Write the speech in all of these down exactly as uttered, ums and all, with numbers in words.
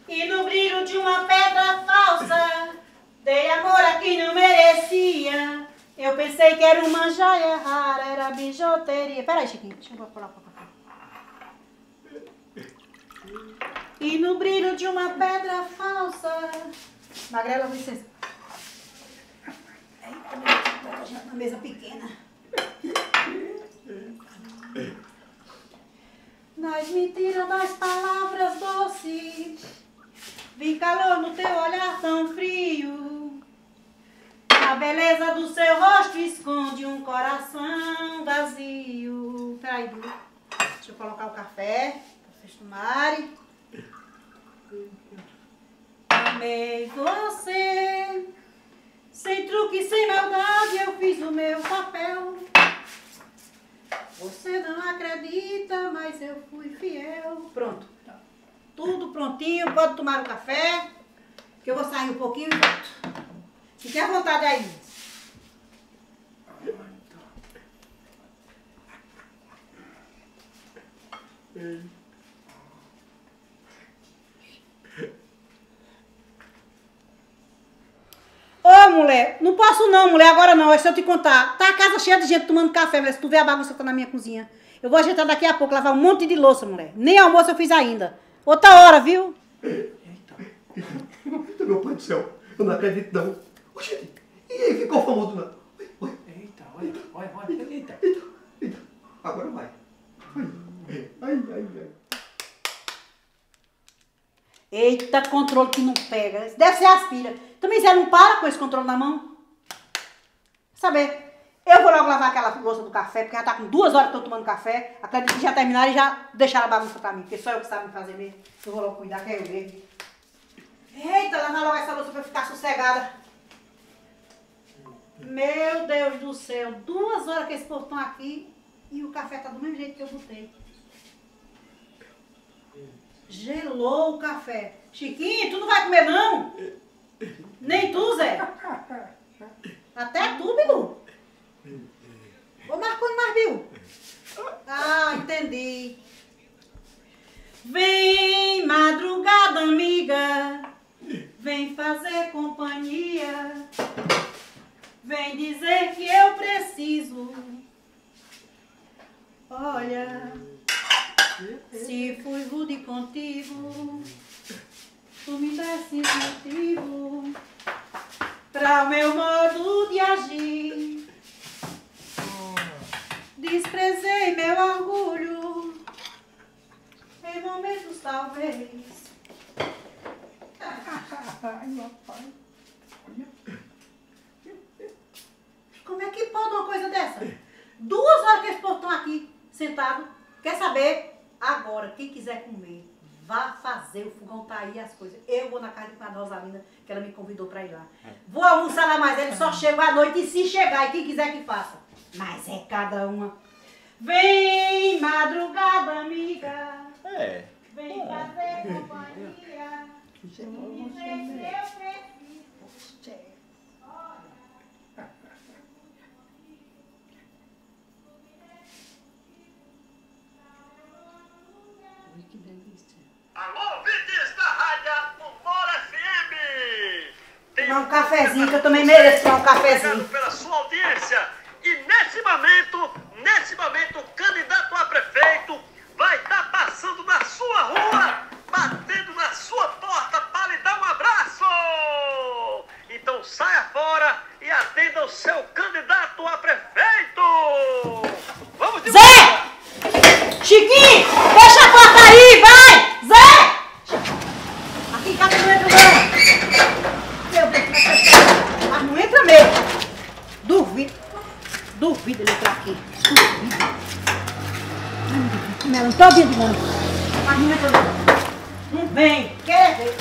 E no brilho de uma pedra falsa, dei amor a quem não merecia. Eu pensei que era uma joia rara, era bijuteria. Peraí, Chiquinho, deixa eu colocar pra cá. E no brilho de uma pedra falsa. Magrela, licença. Eita, na mesa pequena. Nas mentiras das palavras doces, vi calor no teu olhar tão frio. A beleza do seu rosto esconde um coração vazio. Peraí, deixa eu colocar o café. Vocês tomarem. Amei você, sem truque, sem maldade, eu fiz o meu papel. Você não acredita, mas eu fui fiel. Pronto. Tudo prontinho, pode tomar o café, que eu vou sair um pouquinho e volto. Fique à vontade aí. Ô, mulher, não posso não, mulher, agora não, é só eu te contar. Tá a casa cheia de gente tomando café, mas se tu vê a bagunça que tá na minha cozinha. Eu vou ajeitar daqui a pouco, lavar um monte de louça, mulher. Nem almoço eu fiz ainda. Outra hora, viu? Eita. Eita, meu pai do céu. Eu não acredito, não. Oxi, e aí ficou famoso, não? Oi. Eita, olha, olha, olha. Eita. Eita, eita. Agora vai. Ai, ai, ai, ai. Eita, controle que não pega. Deve ser aspira. Também você não para com esse controle na mão? Saber. Eu vou logo lavar aquela louça do café, porque já tá com duas horas que eu tô tomando café. Acredito que já terminaram e já deixaram a bagunça pra mim, porque só eu que sabe fazer mesmo. Eu vou logo cuidar, que é eu mesmo. Eita, lavar logo essa louça pra eu ficar sossegada. Meu Deus do céu, duas horas que esse povo estão aqui e o café tá do mesmo jeito que eu botei. Gelou o café. Chiquinho, tu não vai comer não? Nem tu, Zé? Até tu, Bilu? Ô, Marconi, mais viu? Ah, entendi. Vem, madrugada, amiga, vem fazer companhia, vem dizer que eu preciso. Olha, se fui rude contigo, tu me desse motivo pra o meu modo de agir. Desprezei meu orgulho em momentos talvez. Ai, meu pai. Olha. Como é que pode uma coisa dessa? Duas horas que eles estão aqui sentados. Quer saber? Agora, quem quiser comer, vá fazer. O fogão tá aí, as coisas. Eu vou na casa de Madre Rosalinda, que ela me convidou pra ir lá. Vou almoçar lá, mas ele só chega à noite e se chegar, e quem quiser que faça. Mas é cada uma. Vem, madrugada, amiga. É. Vem fazer companhia. Me dizer que eu preciso. Que delícia. Alô, ouvintes da Rádio Humor F M! Tem Tomar um cafezinho, que eu também mereço tomar um Obrigado cafezinho. pela sua audiência. E nesse momento, nesse momento, o candidato a prefeito vai estar passando na sua rua, batendo na sua porta para lhe dar um abraço. Então saia fora e atenda o seu candidato a prefeito. Vamos de Zé! Chiquinho, fecha a porta aí, vai! Zé! Aqui em casa não entra não. Meu Deus, mas não entra mesmo. Duvido. Duvido ele entrar aqui. Duvido. Ai, meu Deus, não estou ouvindo não. Mas não entra não. Não vem. Quer ver?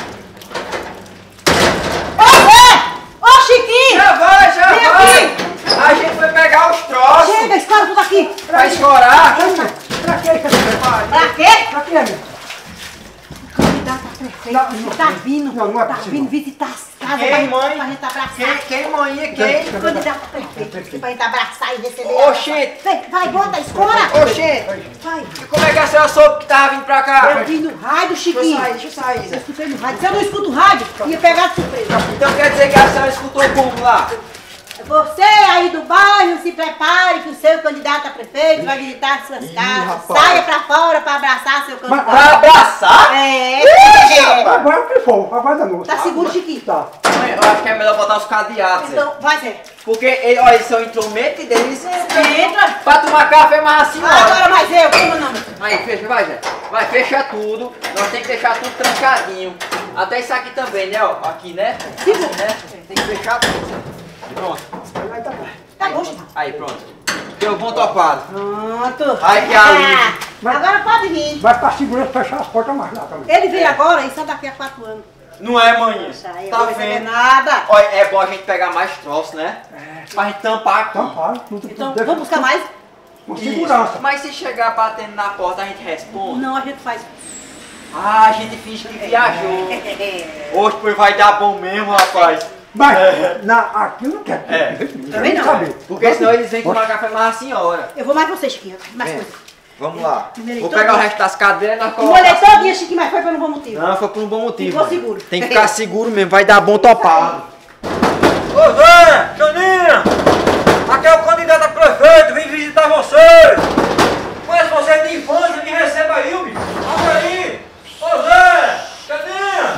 Ô Zé! Ô Chiquinho! Já vai, já Vem vai. aqui. A gente foi pegar os troços. Chega, escola tudo aqui. Vai chorar. Pra quê, cara? Pra quê? Pra quê, amigo? O candidato a prefeito Não, não, tá vindo, não, não é tá possível. vindo visitar as casas. Arrasa Quem, pra, mãe? pra gente abraçar. Quem, quem, mãe? Quem? Candidato prefeito, pra gente abraçar e receber. Oxente. Vem, vai, bota, escora. Oxente. Vai. E como é que a senhora soube que tava vindo pra cá? Eu vi no rádio, Deixa eu Chiquinho. sair, deixa eu sair, Eu Zé. escutei no rádio. Se eu não escuto o rádio, ia pegar de surpresa. Então quer dizer que a senhora escutou como lá? Você aí do bairro, se prepare que o seu candidato a prefeito vai visitar suas Ih, casas. rapaz. Saia pra fora pra abraçar seu candidato. Pra abraçar? É, Ih, é. rapaz. Agora que for, agora da noite. Tá seguro, Chiquinho? Tá. Mãe, eu acho que é melhor botar os cadeados, Zé. Então, vai, Zé. Porque, ele- olha, eles são intrometes deles. Entra. Pra tomar café, mas assim, Agora ó. mais eu, como não? Aí, fecha, vai, Zé. Vai, fecha tudo. Nós temos que deixar tudo trancadinho. Até isso aqui também, né, ó. Aqui, né? Aqui, né? Tem que fechar tudo, Zé. Pronto. Aí tá bom. Tá bom, Chiquinho. Aí, pronto. Deu bom topado. Pronto. Ai, que alívio. Ah, agora pode vir. Vai pra segurança fechar as portas mais lá também. Ele veio agora e só daqui a quatro anos. Não é, mãe? Poxa, aí eu Tá não vou receber vendo? nada. Olha, é bom a gente pegar mais troços, né? Pra gente tampar aqui. Então, para. Não tem Então, deixa- vamos buscar mais? Com Isso. segurança. Mas se chegar batendo na porta, a gente responde? Não, a gente faz. Ah, a gente finge que viajou. Hoje pois vai dar bom mesmo, rapaz. Mas na, aqui não quer. É. Também não. Saber. Porque senão eles vêm tomar café mais a senhora. Eu vou mais você, Chiquinho. Mais É. coisa. Vamos lá. Primeiro Vou então, pegar o resto das cadeiras e nós Molhei colocamos. todinha, Chiquinho, mas foi pelo bom motivo. Não, foi por um bom motivo. Ficou mano. seguro. Tem que ficar seguro mesmo, vai dar bom topado. Ô Zé, Janinha, aqui é o candidato a prefeito, vim visitar vocês. Conheço vocês de infância, me receba aí, bicho. Abre aí. Ô Zé, Janinha,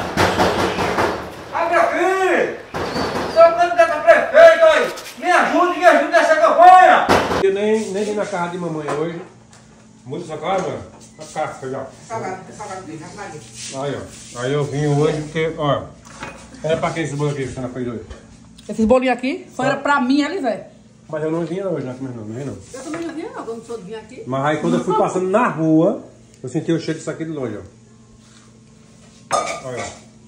abre aqui. Sou candidato a prefeito aí. Me ajude, me ajude nessa campanha. Eu nem, nem vim na casa de mamãe hoje. Muda essa casa, mano. A casa, já. Salgado, salgado dele, salgado. Aí, ó. Aí eu vim hoje porque, ó. Era pra quem esse bolo aqui que você não fez hoje? Esses bolinhos aqui só era pra mim, Elisé. Mas eu não vinha hoje, não, comer não, não vim não. Eu também não vinha, não, quando sou de vir aqui. Mas aí quando eu fui passando na rua, eu senti o cheiro disso aqui de longe, ó. Olha,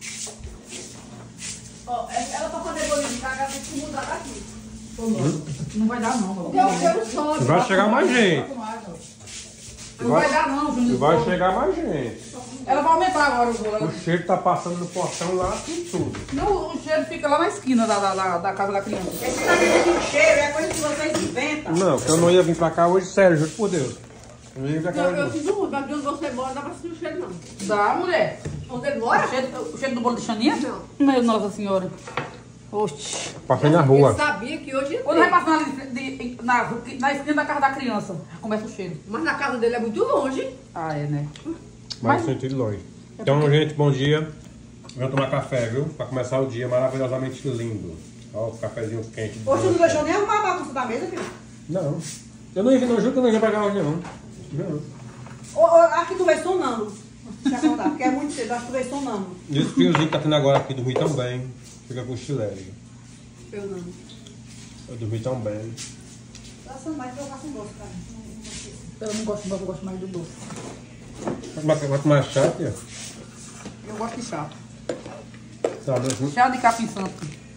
ó. Ó, ela pra fazer bolinho de casa tem que mudar daqui. Não vai dar, não. Porque eu quero só. Vai chegar mais gente. Não vai dar, não, E Júnior. vai chegar mais gente. Ela vai aumentar agora o bolo. O Ela- cheiro tá passando no portão lá e tudo. Não, o cheiro fica lá na esquina da, da, da, da casa da criança. Esse cabelo de cheiro é coisa que vocês inventam. Não, porque eu não ia vir pra cá hoje, sério, juro por Deus. Eu não ia vir pra cá Eu, hoje. eu não. sinto muito, mas de onde você mora não dá pra sentir o cheiro, não. Dá, mulher. Onde ele mora? O cheiro, o cheiro do bolo de Xaninha? Não. Meu Nossa Senhora. Oxi. Passei na Ele rua. sabia que hoje ia Quando vai ter. passar na, de- na, na esquina da casa da criança, começa o cheiro. Mas na casa dele é muito longe. Ah, é, né? Mas eu senti de longe. Então, gente, bom dia. Vamos tomar café, viu? Pra começar o dia maravilhosamente lindo. Ó, o cafezinho quente. Hoje tu não deixou nem arrumar a bagunça da mesa, viu? Não. Eu não ia vir, não juro que eu não ia pra cá hoje, não. Não. Ô, ô, aqui tu vai sonando. Deixa eu contar, porque é muito cedo, acho que tu vai sonando. E esse friozinho que tá tendo agora aqui, dormi tão bem. Fica com chilé. Eu não. Eu dormi tão bem. Passa mais, eu faço um doce pra mim. Eu não gosto de doce, eu gosto mais do doce. Vai tomar- vai tomar chá, tia? Eu gosto de chá. Sabe? Não, Chá de capim santo.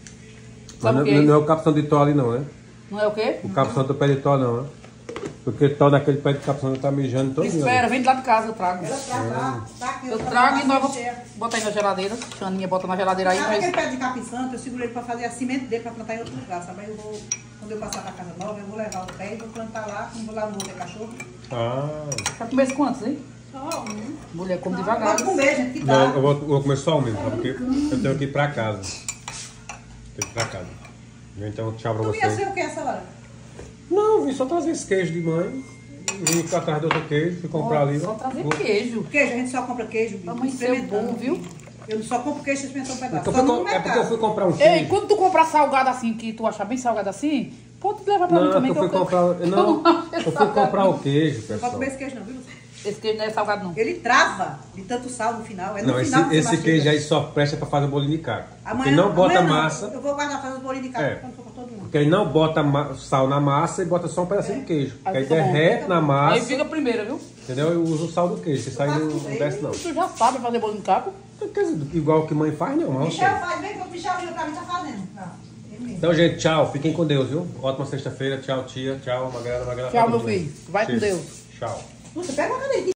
Sabe não, o que é não é isso? o capção de tó ali, não, né? Não é o quê? O capção do pé de tó, não, né? Porque tó daquele pé de capção tá mijando todo dia. Espera, vem de lá de casa, eu trago. Ela traz lá, tá aqui. Eu tô trago e fazendo nós vamos cheia. botar aí na geladeira. Xaninha bota na geladeira aí, Sabe mas... aquele pé de capim santo, eu segurei ele pra fazer a semente dele pra plantar em outro lugar, sabe? Aí eu vou, quando eu passar pra casa nova, eu vou levar o pé e vou plantar lá, como lá não vou ter cachorro. Ah. Já comeu quantos, hein? Só um. Mulher, come Não, devagar. pode comer, gente, que Não, dá. eu vou, eu vou comer só um mesmo, tá? Porque eu tenho que ir pra casa. Tenho que ir pra casa. Então, tchau pra Tu ia vocês. ser o que essa hora? Não, vim só trazer esse queijo de mãe. Vim ficar atrás do outro queijo, fui comprar ali. Só trazer Vou- queijo. Queijo, a gente só compra queijo, bicho. Mamãe, seu experimentando. bom, viu? Eu só compro queijo se experimentar um pedaço. Porque eu Só fui no com- é porque eu mercado. fui comprar um Ei, queijo. quando tu comprar salgado assim, que tu achar bem salgado assim, pode levar pra mim Não, também. que eu fui eu- comprar. Eu, não, eu fui salgado. comprar o queijo, Não pode pessoal. comer esse queijo não, viu? Esse queijo não é salgado, não. Ele trava de tanto sal no final. É no Não, esse, final que você esse mastiga. queijo aí só presta pra fazer o bolinho de caco. Porque Amanhã- não bota amanhã não. massa. Eu vou guardar fazer os bolinhos de caco É. quando for pra todo mundo. Porque ele não bota ma- sal na massa e bota só um pedacinho de queijo. Aí Aí fica bom. derrete na Aí massa, fica primeiro, viu? entendeu? Eu uso o sal do queijo, que isso aí não, não desce não. Tu já sabe fazer bolo de caco? Quer dizer, igual que mãe faz, não. Mas Michel ok. faz bem que o Michel viu pra mim tá fazendo. Não, ele mesmo. Então, gente, tchau. Fiquem com Deus, viu? Ótima sexta-feira. Tchau, tia. Tchau, Magrela, Magrela. Tchau, tá meu tudo bem. filho. Vai com Cheiro. Deus. Tchau. Você pega uma caneta.